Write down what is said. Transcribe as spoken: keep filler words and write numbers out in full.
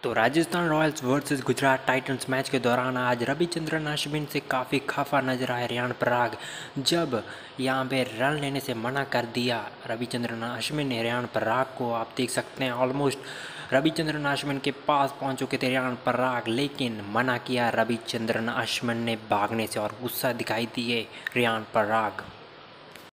तो Rajasthan Royals versus Gujarat Titans match के दौरान आज रविचंद्रन अश्विन से काफ़ी खफा नजर आए रियान पराग, जब यहां पे रन लेने से मना कर दिया रविचंद्रन अश्विन ने रियान पराग को। आप देख सकते हैं ऑलमोस्ट रविचंद्रन अश्विन के पास पहुंच चुके थे रियान पराग, लेकिन मना किया रविचंद्रन अश्विन ने भागने से और गुस्सा दिखाई दिए रियान पराग।